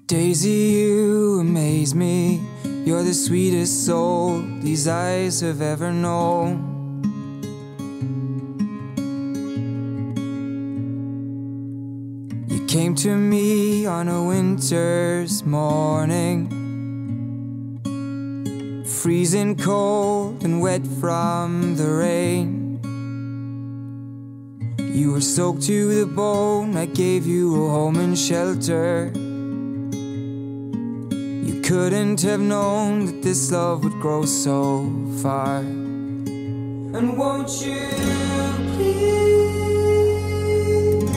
Daisy, you amaze me. You're the sweetest soul these eyes have ever known. You came to me on a winter's morning, freezing cold and wet from the rain. You were soaked to the bone, I gave you a home and shelter. You couldn't have known that this love would grow so far. And won't you please,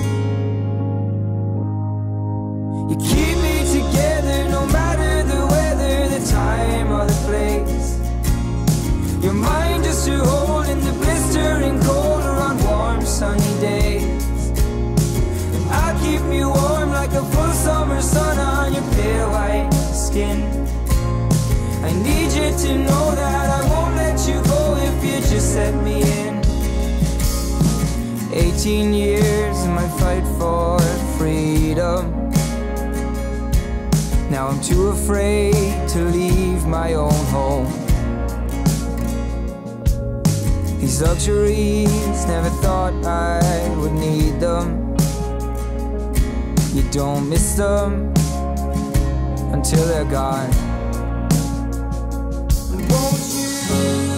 you keep me together no matter the weather, the time or the place. You're mine just to hold in the blistering cold or on warm sunny days. And I'll keep you warm like a full summer sun on your pale white skin. I need you to know that I won't let you go if you just let me in. 18 years in my fight for freedom. Now I'm too afraid to leave my own home. These luxuries, never thought I would need them. You don't miss them until they're gone. Won't you